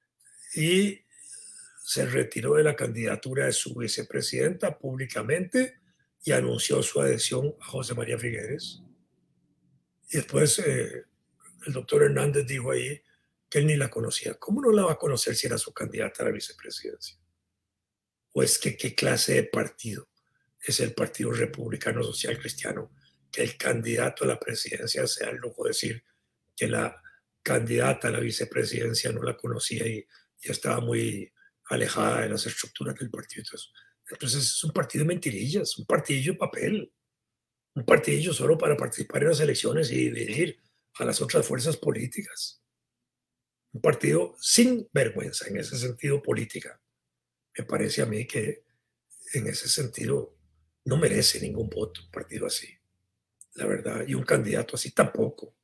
Speaker 1: Y se retiró de la candidatura de su vicepresidenta públicamente y anunció su adhesión a José María Figueres. Y después eh, el doctor Hernández dijo ahí que él ni la conocía. ¿Cómo no la va a conocer si era su candidata a la vicepresidencia? ¿O es que qué clase de partido es el Partido Republicano Social Cristiano que el candidato a la presidencia sea el lujo de decir que la candidata a la vicepresidencia no la conocía y, y estaba muy alejada de las estructuras del partido? Entonces es un partido de mentirillas, un partidillo de papel, un partidillo solo para participar en las elecciones y dividir a las otras fuerzas políticas. Un partido sin vergüenza en ese sentido política. Me parece a mí que en ese sentido no merece ningún voto un partido así, la verdad, y un candidato así tampoco,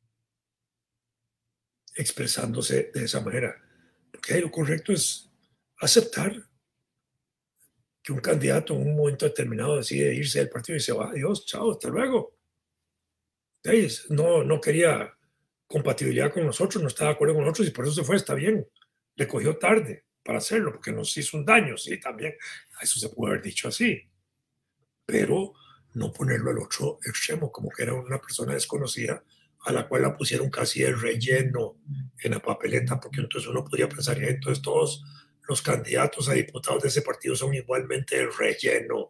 Speaker 1: expresándose de esa manera. Porque lo correcto es aceptar que un candidato en un momento determinado decide irse del partido y se va, adiós, chao, hasta luego. No, no quería compatibilidad con nosotros, no estaba de acuerdo con nosotros y por eso se fue, está bien. Le cogió tarde para hacerlo porque nos hizo un daño, sí, también. Eso se puede haber dicho así. Pero no ponerlo al otro extremo, como que era una persona desconocida a la cual la pusieron casi de relleno en la papeleta, porque entonces uno podría pensar que entonces todos los candidatos a diputados de ese partido son igualmente de relleno.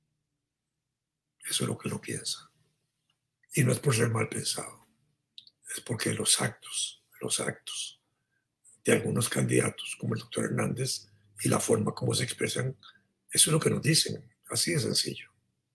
Speaker 1: Eso es lo que uno piensa. Y no es por ser mal pensado, es porque los actos, los actos de algunos candidatos, como el doctor Hernández, y la forma como se expresan, eso es lo que nos dicen, así de sencillo.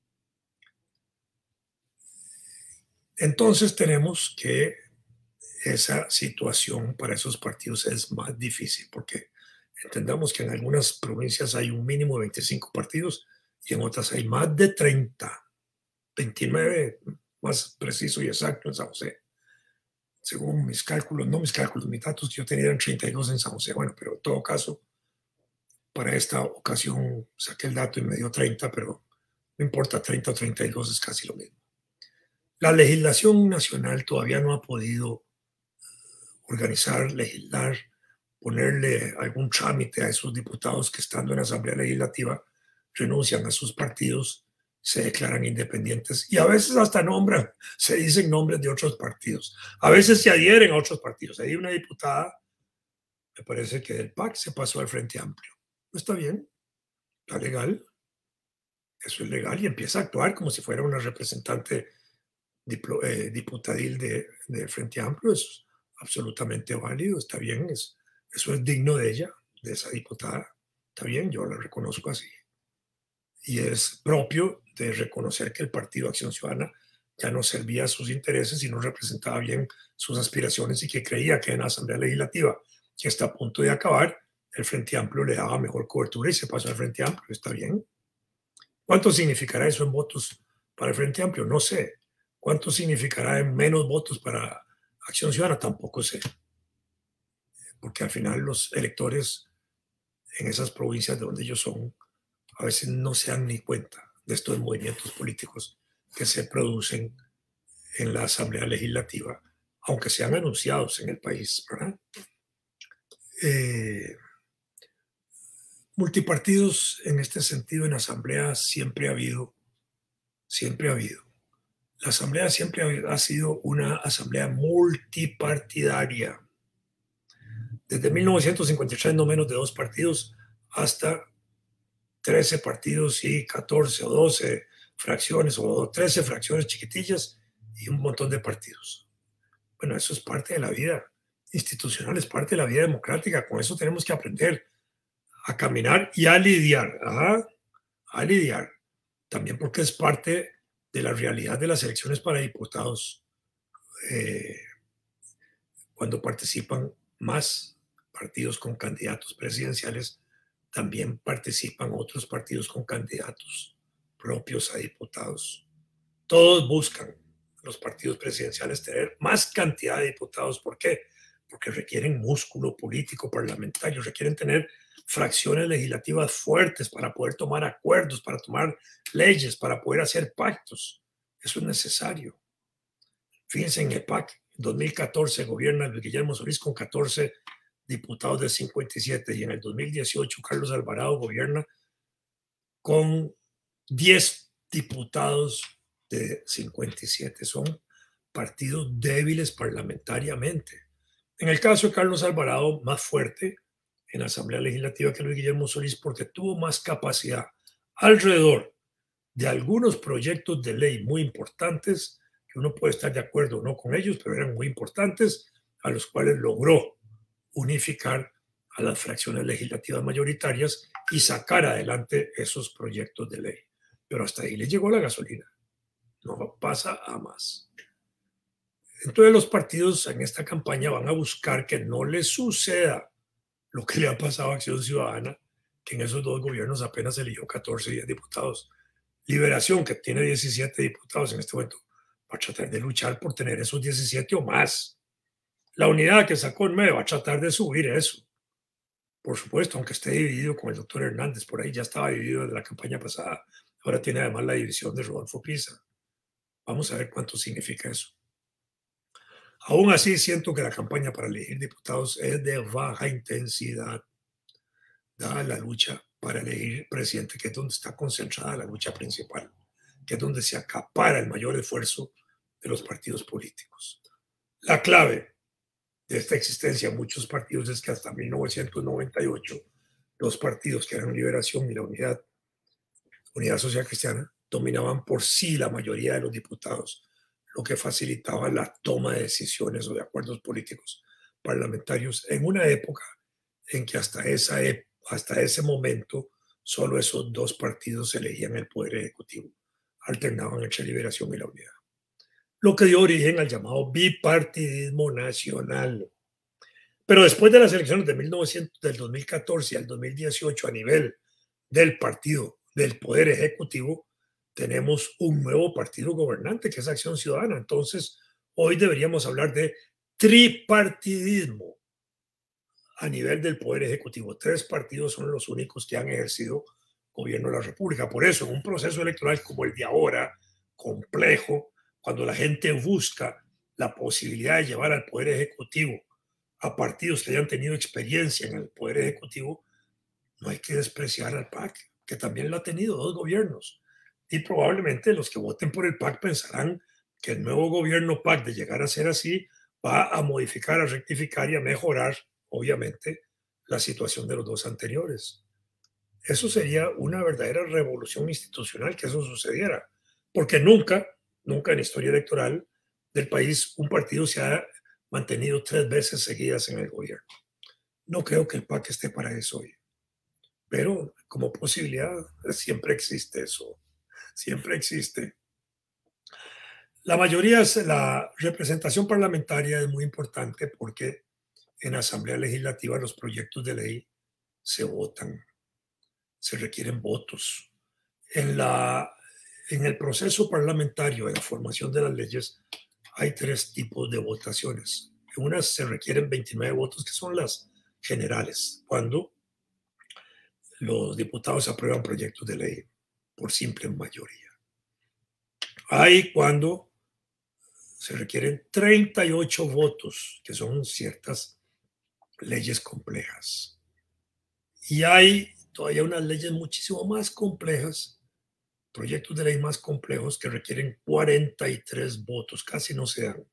Speaker 1: Entonces tenemos que esa situación para esos partidos es más difícil, porque entendamos que en algunas provincias hay un mínimo de veinticinco partidos y en otras hay más de treinta, veintinueve más preciso y exacto en San José. Según mis cálculos, no mis cálculos, mis datos que yo tenía eran treinta y dos en San José. Bueno, pero en todo caso, para esta ocasión saqué el dato y me dio treinta, pero no importa, treinta o treinta y dos es casi lo mismo. La legislación nacional todavía no ha podido organizar, legislar, ponerle algún trámite a esos diputados que estando en la Asamblea Legislativa renuncian a sus partidos, se declaran independientes y a veces hasta nombran, se dicen nombres de otros partidos. A veces se adhieren a otros partidos. Hay una diputada, me parece que del P A C, se pasó al Frente Amplio. No está bien, está legal, eso es legal y empieza a actuar como si fuera una representante diplo, eh, diputadil de, de Frente Amplio. Eso es absolutamente válido, está bien, es, eso es digno de ella, de esa diputada. Está bien, yo la reconozco así. Y es propio de reconocer que el Partido Acción Ciudadana ya no servía a sus intereses y no representaba bien sus aspiraciones y que creía que en la Asamblea Legislativa, que está a punto de acabar, el Frente Amplio le daba mejor cobertura y se pasó al Frente Amplio. Está bien. ¿Cuánto significará eso en votos para el Frente Amplio? No sé. ¿Cuánto significará en menos votos para Acción Ciudadana? Tampoco sé. Porque al final los electores en esas provincias de donde ellos son a veces no se dan ni cuenta de estos movimientos políticos que se producen en la Asamblea Legislativa, aunque sean anunciados en el país, ¿verdad? Eh, multipartidos en este sentido en Asamblea siempre ha habido, siempre ha habido. La Asamblea siempre ha sido una Asamblea multipartidaria. Desde mil novecientos cincuenta y tres no menos de dos partidos hasta trece partidos y catorce o doce fracciones o trece fracciones chiquitillas y un montón de partidos. Bueno, eso es parte de la vida institucional, es parte de la vida democrática. Con eso tenemos que aprender a caminar y a lidiar, ¿ah? a lidiar. También porque es parte de la realidad de las elecciones para diputados. Eh, cuando participan más partidos con candidatos presidenciales, también participan otros partidos con candidatos propios a diputados. Todos buscan, los partidos presidenciales, tener más cantidad de diputados. ¿Por qué? Porque requieren músculo político parlamentario, requieren tener fracciones legislativas fuertes para poder tomar acuerdos, para tomar leyes, para poder hacer pactos. Eso es necesario. Fíjense en el P A C, en dos mil catorce gobierna Luis Guillermo Solís con catorce diputados de cincuenta y siete y en el dos mil dieciocho Carlos Alvarado gobierna con diez diputados de cincuenta y siete. Son partidos débiles parlamentariamente. En el caso de Carlos Alvarado, más fuerte en la Asamblea Legislativa que Luis Guillermo Solís porque tuvo más capacidad alrededor de algunos proyectos de ley muy importantes, que uno puede estar de acuerdo o no con ellos, pero eran muy importantes, a los cuales logró unificar a las fracciones legislativas mayoritarias y sacar adelante esos proyectos de ley. Pero hasta ahí le llegó la gasolina. No pasa a más. Entonces los partidos en esta campaña van a buscar que no les suceda lo que le ha pasado a Acción Ciudadana, que en esos dos gobiernos apenas eligió catorce y diez diputados. Liberación, que tiene diecisiete diputados en este momento, va a tratar de luchar por tener esos diecisiete o más. La unidad que sacó en medio va a tratar de subir eso. Por supuesto, aunque esté dividido con el doctor Hernández, por ahí ya estaba dividido desde la campaña pasada. Ahora tiene además la división de Rodolfo Pisa. Vamos a ver cuánto significa eso. Aún así, siento que la campaña para elegir diputados es de baja intensidad, dada la lucha para elegir presidente, que es donde está concentrada la lucha principal, que es donde se acapara el mayor esfuerzo de los partidos políticos. La clave de esta existencia de muchos partidos es que hasta mil novecientos noventa y ocho los partidos que eran Liberación y la Unidad, Unidad Social Cristiana dominaban por sí la mayoría de los diputados. lo que facilitaba la toma de decisiones o de acuerdos políticos parlamentarios en una época en que hasta, esa, hasta ese momento solo esos dos partidos elegían el poder ejecutivo, alternaban entre Liberación y la Unidad, lo que dio origen al llamado bipartidismo nacional. Pero después de las elecciones de mil novecientos, del dos mil catorce al dos mil dieciocho, a nivel del partido del Poder Ejecutivo, tenemos un nuevo partido gobernante, que es Acción Ciudadana. Entonces, hoy deberíamos hablar de tripartidismo a nivel del Poder Ejecutivo. Tres partidos son los únicos que han ejercido gobierno de la República. Por eso, en un proceso electoral como el de ahora, complejo, cuando la gente busca la posibilidad de llevar al Poder Ejecutivo a partidos que hayan tenido experiencia en el Poder Ejecutivo, no hay que despreciar al P A C, que también lo ha tenido dos gobiernos. Y probablemente los que voten por el P A C pensarán que el nuevo gobierno P A C, de llegar a ser así, va a modificar, a rectificar y a mejorar, obviamente, la situación de los dos anteriores. Eso sería una verdadera revolución institucional que eso sucediera, porque nunca, nunca en la historia electoral del país un partido se ha mantenido tres veces seguidas en el gobierno. No creo que el P A C esté para eso hoy, pero como posibilidad siempre existe eso, siempre existe. La mayoría, la representación parlamentaria es muy importante porque en la Asamblea Legislativa los proyectos de ley se votan, se requieren votos. En, la, en el proceso parlamentario de la formación de las leyes hay tres tipos de votaciones. En unas se requieren veintinueve votos, que son las generales, cuando los diputados aprueban proyectos de ley por simple mayoría. Hay cuando se requieren treinta y ocho votos, que son ciertas leyes complejas. Y hay todavía unas leyes muchísimo más complejas, proyectos de ley más complejos, que requieren cuarenta y tres votos, casi no se dan.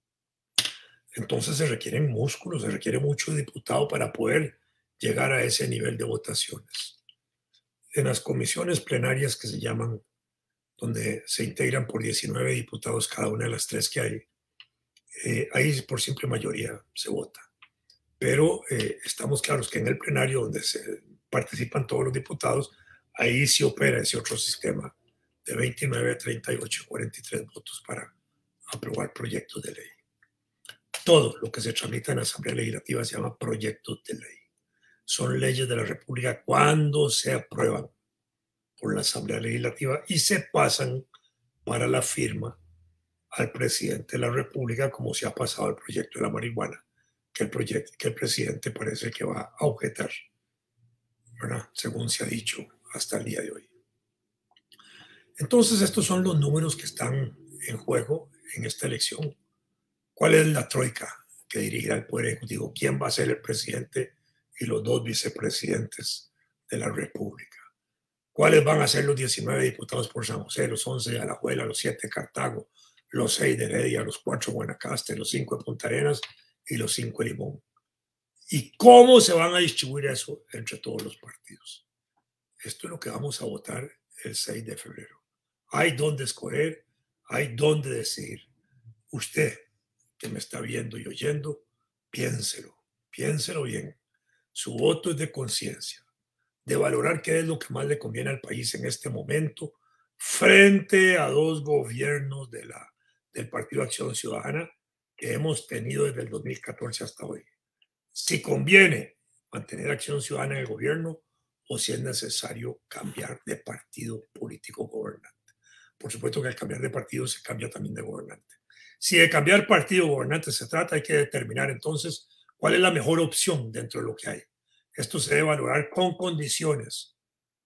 Speaker 1: Entonces se requieren músculos, se requiere mucho diputado para poder llegar a ese nivel de votaciones. En las comisiones plenarias, que se llaman, donde se integran por diecinueve diputados cada una de las tres que hay, eh, ahí por simple mayoría se vota. Pero eh, estamos claros que en el plenario, donde se participan todos los diputados, ahí sí opera ese otro sistema de veintinueve, treinta y ocho, cuarenta y tres votos para aprobar proyectos de ley. Todo lo que se tramita en la Asamblea Legislativa se llama proyectos de ley. Son leyes de la República cuando se aprueban por la Asamblea Legislativa y se pasan para la firma al presidente de la República, como se ha pasado el proyecto de la marihuana, que el, proyecto, que el presidente parece que va a objetar, ¿verdad? Según se ha dicho hasta el día de hoy. Entonces, estos son los números que están en juego en esta elección. ¿Cuál es la troika que dirigirá el Poder Ejecutivo? ¿Quién va a ser el presidente y los dos vicepresidentes de la República? ¿Cuáles van a ser los diecinueve diputados por San José, los once de Alajuela, los siete de Cartago, los seis de Heredia, los cuatro de Guanacaste, los cinco de Punta Arenas y los cinco de Limón? ¿Y cómo se van a distribuir eso entre todos los partidos? Esto es lo que vamos a votar el seis de febrero. Hay dónde escoger, hay dónde decidir. Usted que me está viendo y oyendo, piénselo, piénselo bien. Su voto es de conciencia, de valorar qué es lo que más le conviene al país en este momento, frente a dos gobiernos de la, del Partido Acción Ciudadana que hemos tenido desde el dos mil catorce hasta hoy. Si conviene mantener Acción Ciudadana en el gobierno o si es necesario cambiar de partido político gobernante. Por supuesto que al cambiar de partido se cambia también de gobernante. Si de cambiar partido gobernante se trata, hay que determinar entonces cuál es la mejor opción dentro de lo que hay. Esto se debe valorar con condiciones,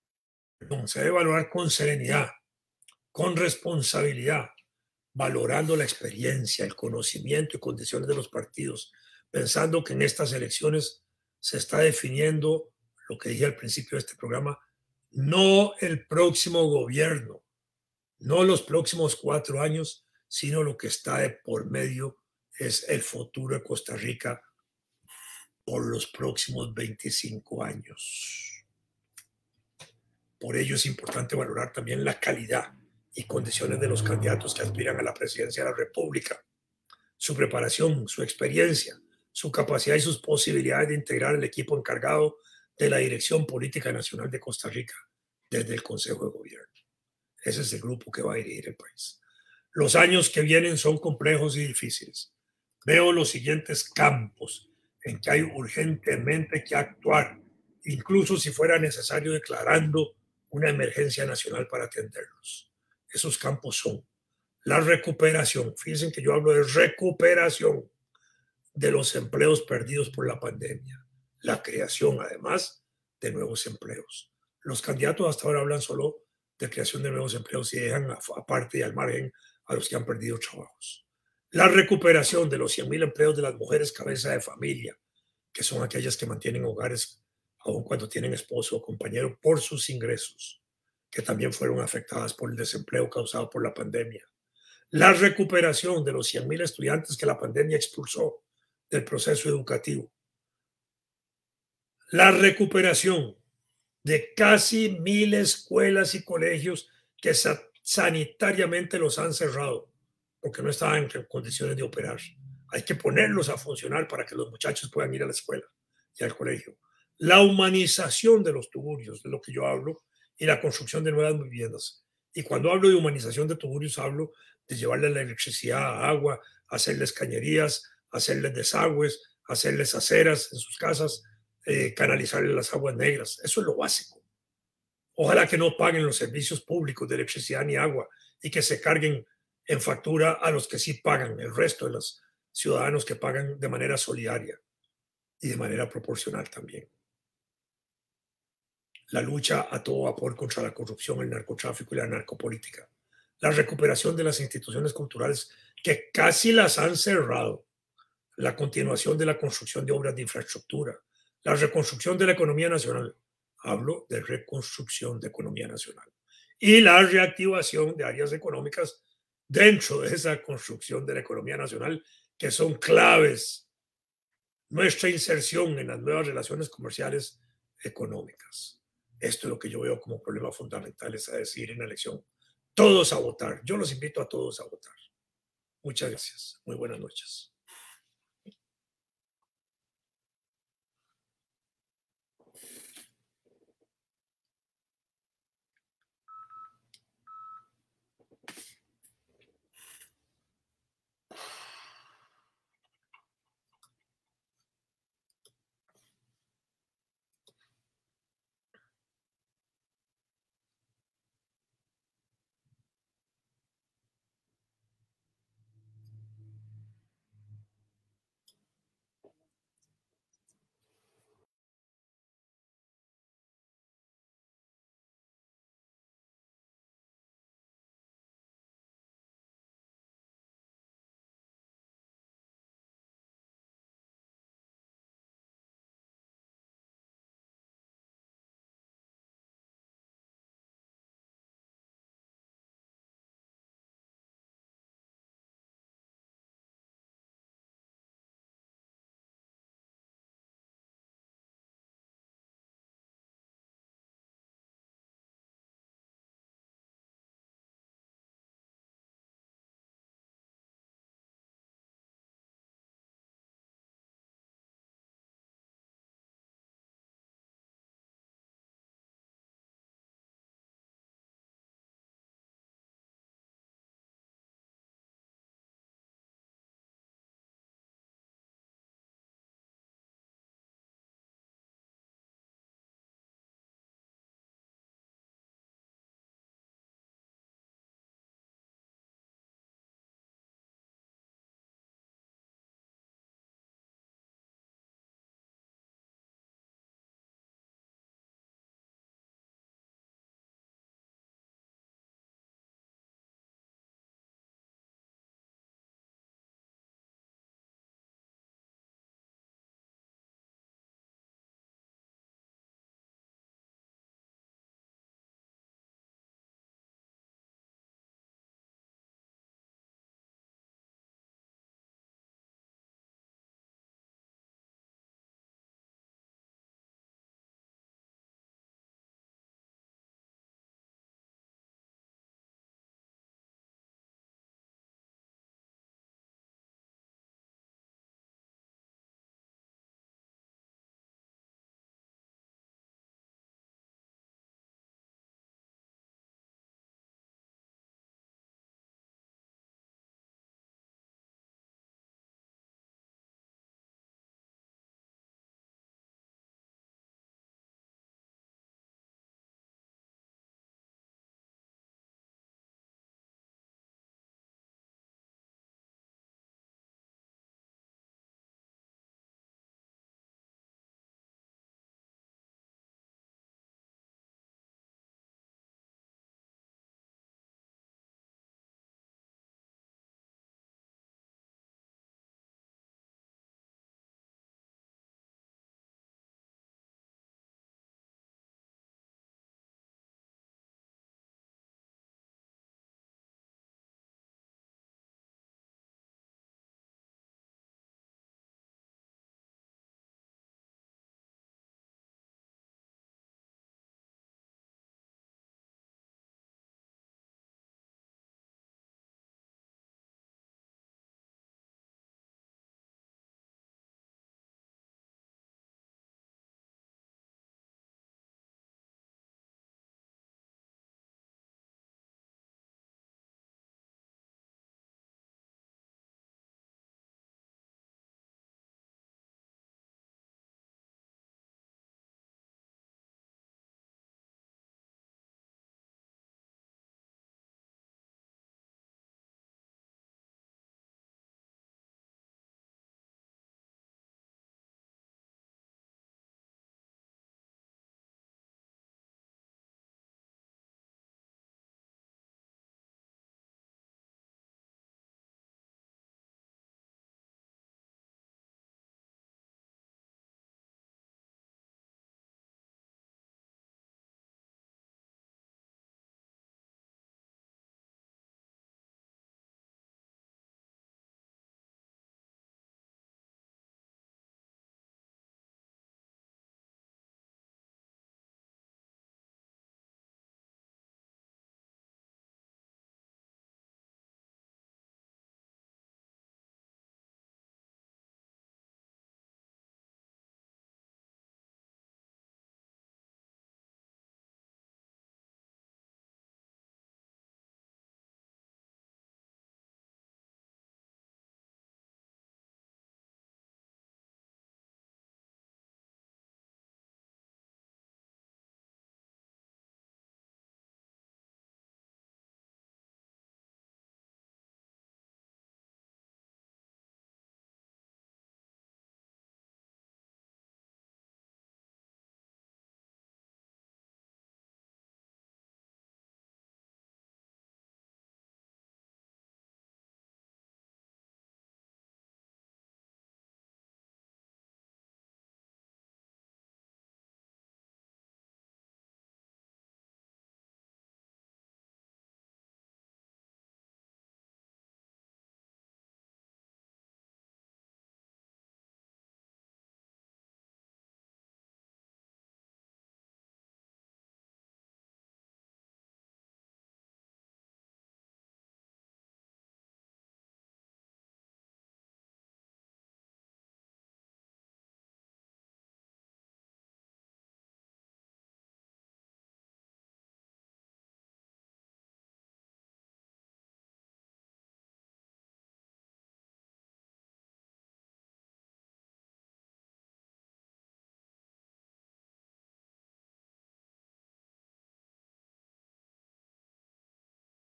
Speaker 1: se debe valorar con serenidad, con responsabilidad, valorando la experiencia, el conocimiento y condiciones de los partidos, pensando que en estas elecciones se está definiendo lo que dije al principio de este programa, no el próximo gobierno, no los próximos cuatro años, sino lo que está de por medio es el futuro de Costa Rica por los próximos veinticinco años. Por ello es importante valorar también la calidad y condiciones de los candidatos que aspiran a la presidencia de la República, su preparación, su experiencia, su capacidad y sus posibilidades de integrar el equipo encargado de la Dirección Política Nacional de Costa Rica desde el Consejo de Gobierno. Ese es el grupo que va a dirigir el país. Los años que vienen son complejos y difíciles. Veo los siguientes campos en que hay urgentemente que actuar, incluso si fuera necesario declarando una emergencia nacional para atenderlos. Esos campos son la recuperación. Fíjense que yo hablo de recuperación de los empleos perdidos por la pandemia, la creación, además, de nuevos empleos. Los candidatos hasta ahora hablan solo de creación de nuevos empleos y dejan aparte y al margen a los que han perdido trabajos. La recuperación de los cien mil empleos de las mujeres cabeza de familia, que son aquellas que mantienen hogares aun cuando tienen esposo o compañero por sus ingresos, que también fueron afectadas por el desempleo causado por la pandemia. La recuperación de los cien mil estudiantes que la pandemia expulsó del proceso educativo. La recuperación de casi mil escuelas y colegios que sanitariamente los han cerrado porque no estaban en condiciones de operar. Hay que ponerlos a funcionar para que los muchachos puedan ir a la escuela y al colegio. La humanización de los tugurios, de lo que yo hablo, y la construcción de nuevas viviendas. Y cuando hablo de humanización de tugurios, hablo de llevarles la electricidad, agua, hacerles cañerías, hacerles desagües, hacerles aceras en sus casas, eh, canalizarles las aguas negras. Eso es lo básico. Ojalá que no paguen los servicios públicos de electricidad ni agua y que se carguen en factura a los que sí pagan, el resto de los ciudadanos que pagan de manera solidaria y de manera proporcional también. La lucha a todo vapor contra la corrupción, el narcotráfico y la narcopolítica. La recuperación de las instituciones culturales que casi las han cerrado. La continuación de la construcción de obras de infraestructura. La reconstrucción de la economía nacional. Hablo de reconstrucción de economía nacional. Y la reactivación de áreas económicas dentro de esa construcción de la economía nacional que son claves. Nuestra inserción en las nuevas relaciones comerciales económicas. Esto es lo que yo veo como problema fundamental, es a decir en la elección. Todos a votar. Yo los invito a todos a votar. Muchas gracias. Muy buenas noches.